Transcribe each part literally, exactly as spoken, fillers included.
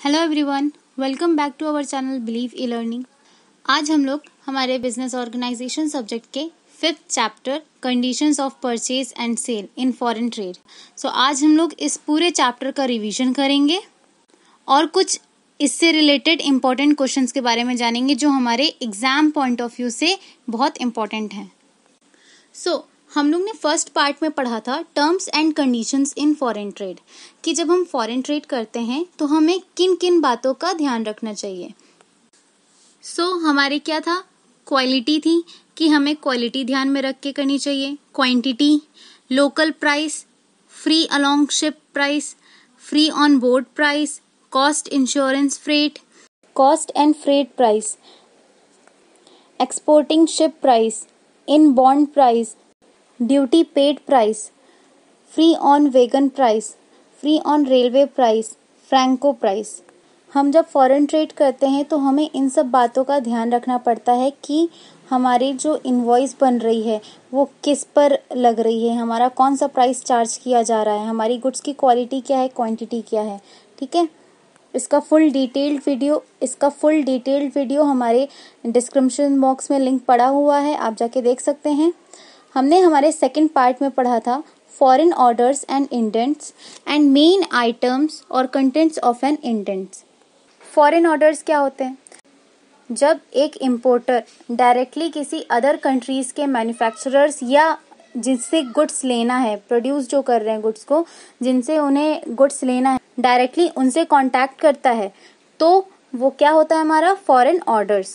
Hello everyone, welcome back to our channel believe e learning. आज हम लोग हमारे बिजनेस ऑर्गेनाइजेशन सब्जेक्ट के fifth chapter conditions of purchase and sale in foreign trade. So आज हम लोग इस पूरे चैप्टर का रिवीजन करेंगे और कुछ इससे रिलेटेड इम्पोर्टेंट क्वेश्चंस के बारे में जानेंगे जो हमारे एग्जाम पॉइंट ऑफ व्यू से बहुत इम्पोर्टेंट हैं। सो so, हम लोग ने फर्स्ट पार्ट में पढ़ा था terms and conditions in foreign trade कि जब हम फॉरेन ट्रेड करते हैं तो हमें किन किन बातों का ध्यान रखना चाहिए। सो so, हमारे क्या था, क्वालिटी थी कि हमें क्वालिटी ध्यान में रख के करनी चाहिए, quantity, local price, free along ship price, free on board price, cost insurance freight, cost and freight price, exporting ship price, in bond price, duty paid price, free on wagon price, free on railway price, franco price. हम जब foreign trade करते हैं तो हमें इन सब बातों का ध्यान रखना पड़ता है कि हमारी जो इनवॉइस बन रही है वो किस पर लग रही है, हमारा कौन सा प्राइस चार्ज किया जा रहा है, हमारी गुड्स की क्वालिटी क्या है, क्वांटिटी क्या है। ठीक है, इसका फुल डिटेल्ड वीडियो इसका फुल डिटेल्ड वीडियो हमारे डिस्क्रिप्शन बॉक्स में लिंक पड़ा हुआ है, आप जाके देख सकते हैं। हमने हमारे सेकंड पार्ट में पढ़ा था foreign orders and indents and main items और contents of an indents. Foreign orders क्या होते हैं? जब एक इंपोर्टर डायरेक्टली किसी अदर कंट्रीज के मैन्युफैक्चरर्स या जिनसे गुड्स लेना है, प्रोड्यूस जो कर रहे हैं गुड्स को, जिनसे उन्हें गुड्स लेना है, डायरेक्टली उनसे कांटेक्ट करता है तो वो क्या होता है हमारा फॉरेन ऑर्डर्स।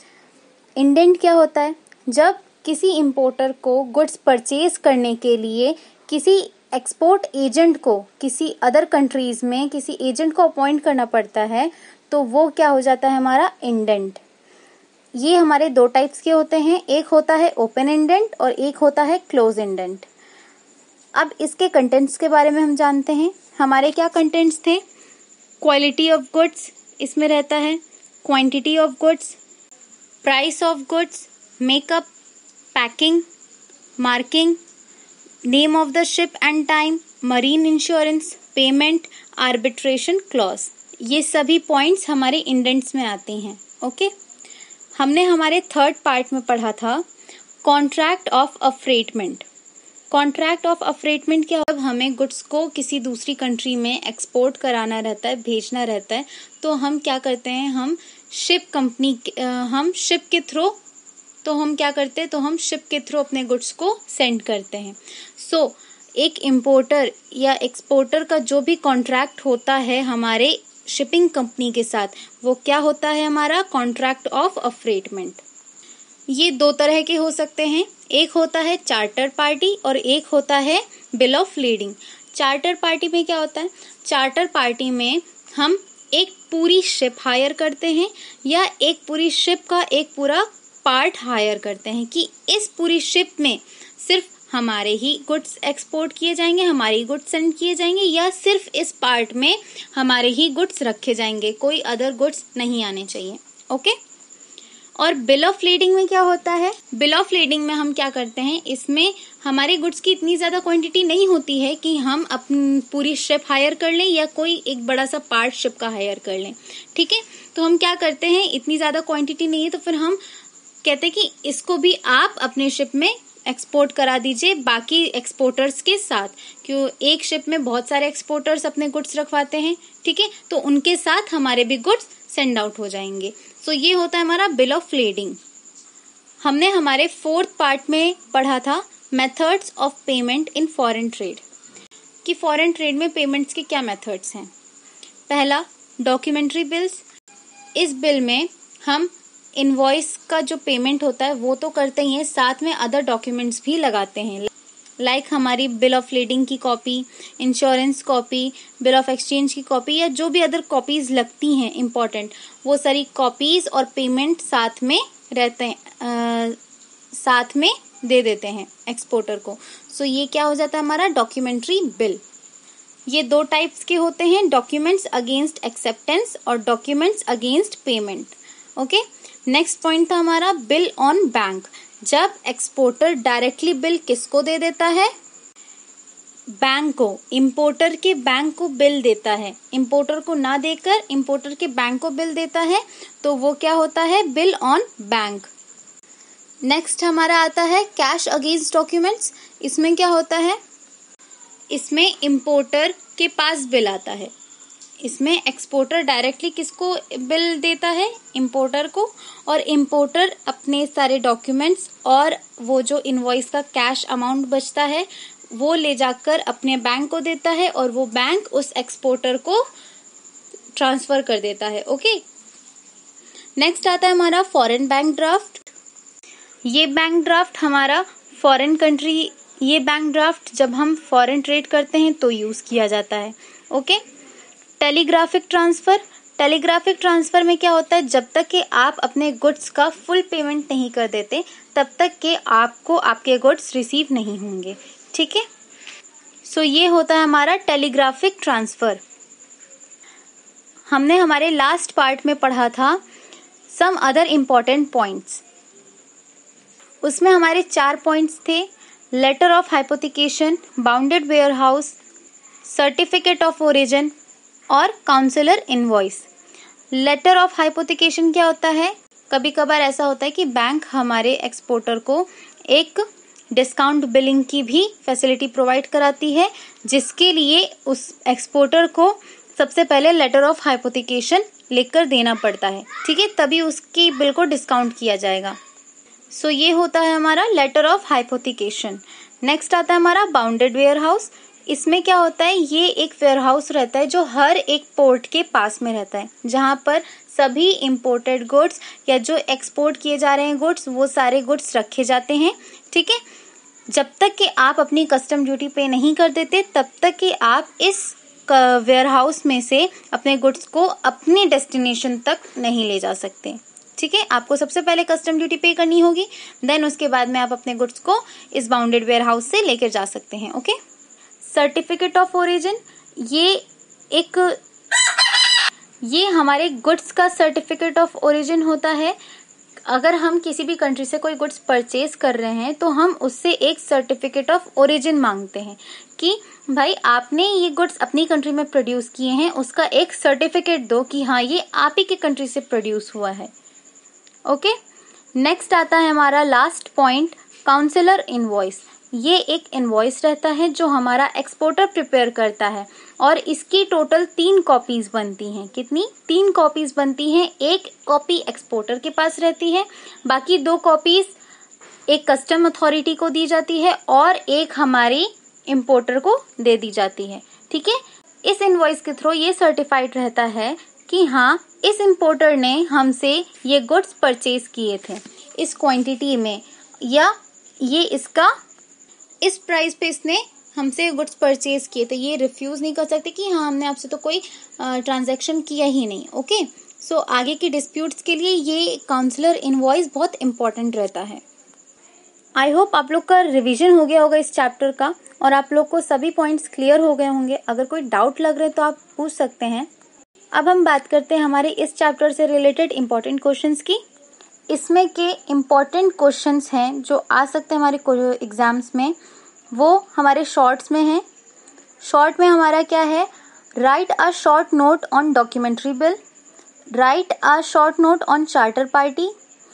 इंडेंट क्या होता है? जब किसी इंपोर्टर को गुड्स परचेज करने के लिए किसी एक्सपोर्ट एजेंट को किसी अदर कंट्रीज में किसी एजेंट को अपॉइंट करना पड़ता है तो वो क्या हो जाता है हमारा इंडेंट। ये हमारे दो टाइप्स के होते हैं, एक होता है ओपन इंडेंट और एक होता है क्लोज इंडेंट। अब इसके कंटेंट्स के बारे में हम जानते हैं। हमारे क्या कंटेंट्स थे? क्वालिटी ऑफ गुड्स इसमें रहता है, quantity of goods, price of goods, makeup, packing, marking, name of the ship and time, marine insurance, payment, arbitration clause. ये सभी पॉइंट्स हमारे इंडेंट्स में आते हैं। ओके, हमने हमारे थर्ड पार्ट में पढ़ा था contract of affreightment. Contract of affreightment क्या? जब हमें गुड्स को किसी दूसरी कंट्री में एक्सपोर्ट कराना रहता है, भेजना रहता है, तो हम क्या करते हैं, हम शिप कंपनी हम शिप के थ्रू तो हम क्या करते हैं तो हम शिप के थ्रू अपने गुड्स को सेंड करते हैं। सो so, एक इंपोर्टर या एक्सपोर्टर का जो भी कॉन्ट्रैक्ट होता है हमारे शिपिंग कंपनी के साथ, वो क्या होता है हमारा कॉन्ट्रैक्ट ऑफ अफ्रेटमेंट। ये दो तरह के हो सकते हैं, एक होता है चार्टर पार्टी और एक होता है bill of lading. Charter party में क्या होता है? चार्टर पार्टी में हम एक पूरी शिप हायर करते हैं या एक पूरी शिप का एक पूरा पार्ट हायर करते हैं कि इस पूरी शिप में सिर्फ हमारे ही गुड्स एक्सपोर्ट किए जाएंगे, हमारी गुड्स सेंड किए जाएंगे, या सिर्फ इस पार्ट में हमारे ही गुड्स रखे जाएंगे, कोई अदर गुड्स नहीं आने चाहिए। ओके, और बिल ऑफ लीडिंग में क्या होता है? बिल ऑफ लीडिंग में हम क्या करते हैं, इसमें हमारे गुड्स की इतनी ज्यादा क्वांटिटी नहीं होती है कि हम अपनी पूरी शिप हायर कर लें या कोई एक बड़ा सा पार्ट शिप का हायर कर लें। ठीक है, तो हम क्या करते हैं, इतनी ज्यादा क्वांटिटी नहीं है तो फिर हम कहते हैं कि इसको भी आप अपने शिप में एक्सपोर्ट करा दीजिए बाकी एक्सपोर्टर्स के साथ, क्यों एक शिप में बहुत सारे एक्सपोर्टर्स अपने गुड्स रखवाते हैं। ठीक है, तो उनके साथ हमारे भी गुड्स सेंड आउट हो जाएंगे। सो so, ये होता है हमारा बिल ऑफ लीडिंग। हमने हमारे फोर्थ पार्ट में पढ़ा था methods of payment in foreign trade, कि फॉरेन ट्रेड में पेमेंट्स के क्या मेथड्स हैं। पहला, डॉक्यूमेंट्री बिल्स। इस बिल में हम इनवॉइस का जो पेमेंट होता है वो तो करते ही हैं, साथ में अदर डॉक्यूमेंट्स भी लगाते हैं, लाइक like हमारी बिल ऑफ लीडिंग की copy, insurance copy, bill of exchange की कॉपी, या जो भी अदर कॉपीज लगती हैं इम्पोर्टेंट, वो सारी कॉपीज और पेमेंट साथ में रहते हैं, आ, साथ में दे देते हैं एक्सपोर्टर को। सो so, ये क्या हो जाता है हमारा डॉक्यूमेंट्री बिल। ये दो टाइप्स के होते हैं, डॉक्यूमेंट्स अगेंस्ट एक्सेप्टेंस और documents against payment. Okay, next point था हमारा बिल ऑन बैंक। जब एक्सपोर्टर डायरेक्टली बिल किसको दे देता है? बैंक को, इंपोर्टर के बैंक को बिल देता है, इंपोर्टर को ना देकर इंपोर्टर के बैंक को बिल देता है, तो वो क्या होता है, बिल ऑन बैंक। नेक्स्ट हमारा आता है कैश अगेंस्ट डॉक्यूमेंट्स। इसमें क्या होता है, इसमें इंपोर्टर के पास बिल आता है। इसमें एक्सपोर्टर डायरेक्टली किसको बिल देता है, इंपोर्टर को, और इंपोर्टर अपने सारे डॉक्यूमेंट्स और वो जो इनवॉइस का कैश अमाउंट बचता है वो ले जाकर अपने बैंक को देता है और वो बैंक उस एक्सपोर्टर को ट्रांसफर कर देता है। ओके, नेक्स्ट आता है हमारा फॉरेन बैंक ड्राफ्ट। ये बैंक ड्राफ्ट हमारा फॉरेन कंट्री, ये बैंक ड्राफ्ट जब हम फॉरेन ट्रेड करते हैं तो यूज किया जाता है। Okay, telegraphic transfer. Telegraphic transfer में क्या होता है, जब तक कि आप अपने गुड्स का फुल पेमेंट नहीं कर देते तब तक कि आपको आपके गुड्स रिसीव नहीं होंगे। ठीक है, सो so, ये होता है हमारा टेलीग्राफिक ट्रांसफर। हमने हमारे लास्ट पार्ट में पढ़ा था सम अदर इम्पोर्टेंट पॉइंट्स। उसमें हमारे चार पॉइंट्स थे, letter of hypothecation, bonded warehouse, certificate of origin और consular invoice. Letter of hypothecation क्या होता है, कभी कभार ऐसा होता है कि बैंक हमारे एक्सपोर्टर को एक डिस्काउंट बिलिंग की भी फैसिलिटी प्रोवाइड कराती है, जिसके लिए उस एक्सपोर्टर को सबसे पहले लेटर ऑफ हाइपोथिकेशन लिखकर देना पड़ता है। ठीक है, तभी उसकी बिल को डिस्काउंट किया जाएगा। सो so, ये होता है हमारा लेटर ऑफ हाइपोथिकेशन। नेक्स्ट आता है हमारा बाउंडेड वेयरहाउस। इसमें क्या होता है, ये एक वेयरहाउस रहता है जो हर एक पोर्ट के पास में रहता है, जहाँ पर सभी इंपोर्टेड गुड्स या जो एक्सपोर्ट किए जा रहे हैं गुड्स वो सारे गुड्स रखे जाते हैं। ठीक है, जब तक कि आप अपनी कस्टम ड्यूटी पे नहीं कर देते तब तक कि आप इस वेयरहाउस में से अपने गुड्स को अपने डेस्टिनेशन तक नहीं ले जा सकते। ठीक है, आपको सबसे पहले कस्टम ड्यूटी पे करनी होगी, देन उसके बाद में आप अपने गुड्स को इस बाउंडेड वेयरहाउस से लेकर जा सकते हैं। ओके, सर्टिफिकेट ऑफ ओरिजिन, ये एक ये हमारे गुड्स का सर्टिफिकेट ऑफ ओरिजिन होता है। अगर हम किसी भी कंट्री से कोई गुड्स परचेज कर रहे हैं तो हम उससे एक सर्टिफिकेट ऑफ ओरिजिन मांगते हैं कि भाई आपने ये गुड्स अपनी कंट्री में प्रोड्यूस किए हैं, उसका एक सर्टिफिकेट दो कि हाँ ये आप ही के कंट्री से प्रोड्यूस हुआ है। ओके, नेक्स्ट आता है हमारा लास्ट पॉइंट, काउंसलर इनवॉइस। ये एक इनवॉइस रहता है जो हमारा एक्सपोर्टर प्रिपेयर करता है और इसकी टोटल तीन कॉपीज बनती हैं। कितनी? तीन कॉपीज बनती हैं। एक कॉपी एक्सपोर्टर के पास रहती है, बाकी दो कॉपीज एक कस्टम अथॉरिटी को दी जाती है और एक हमारी इंपोर्टर को दे दी जाती है। ठीक है, इस इनवॉइस के थ्रू ये सर्टिफाइड रहता है कि हाँ इस इंपोर्टर ने हमसे ये गुड्स परचेज किए थे इस क्वांटिटी में, या ये इसका इस प्राइस पे इसने हमसे गुड्स परचेज किए थे। ये रिफ्यूज नहीं कर सकते कि हाँ हमने आपसे तो कोई ट्रांजैक्शन किया ही नहीं। ओके, सो आगे की डिस्प्यूट्स के लिए ये काउंसलर इनवॉइस बहुत इंपॉर्टेंट रहता है। आई होप आप लोग का रिवीजन हो गया होगा इस चैप्टर का और आप लोग को सभी पॉइंट्स क्लियर हो गए होंगे। अगर कोई डाउट लग रहे तो आप पूछ सकते हैं। अब हम बात करते हैं हमारे इस चैप्टर से रिलेटेड इंपॉर्टेंट क्वेश्चंस की। इसमें के इम्पॉर्टेंट क्वेश्चंस हैं जो आ सकते हैं हमारे एग्जाम्स में, वो हमारे शॉर्ट्स में हैं। शॉर्ट में हमारा क्या है, write a short note on documentary bill, write a short note on charter party,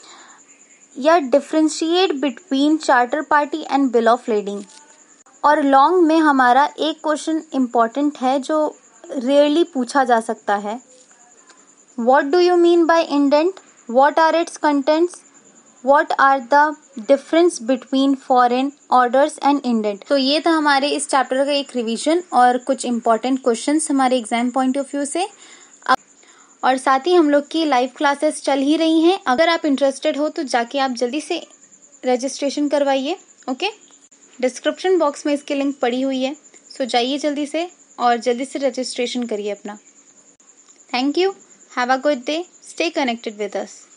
या differentiate between charter party and bill of lading. और लॉन्ग में हमारा एक क्वेश्चन इम्पॉर्टेंट है जो रेयरली पूछा जा सकता है, what do you mean by indent, What are its contents? What are the difference between foreign orders and indent? तो ये था हमारे इस चैप्टर का एक रिवीजन और कुछ इम्पोर्टेंट क्वेश्चंस हमारे एग्जाम पॉइंट ऑफ व्यू से। और साथ ही हम लोग की लाइव क्लासेस चल ही रही हैं। अगर आप इंटरेस्टेड हो तो जाके आप जल्दी से रजिस्ट्रेशन करवाइए। ओके, डिस्क्रिप्शन बॉक्स में इसकी लिंक पड़ी हुई है, सो जाइए जल्दी से और जल्दी से रजिस्ट्रेशन करिए अपना। Thank you, have a good day, stay connected with us.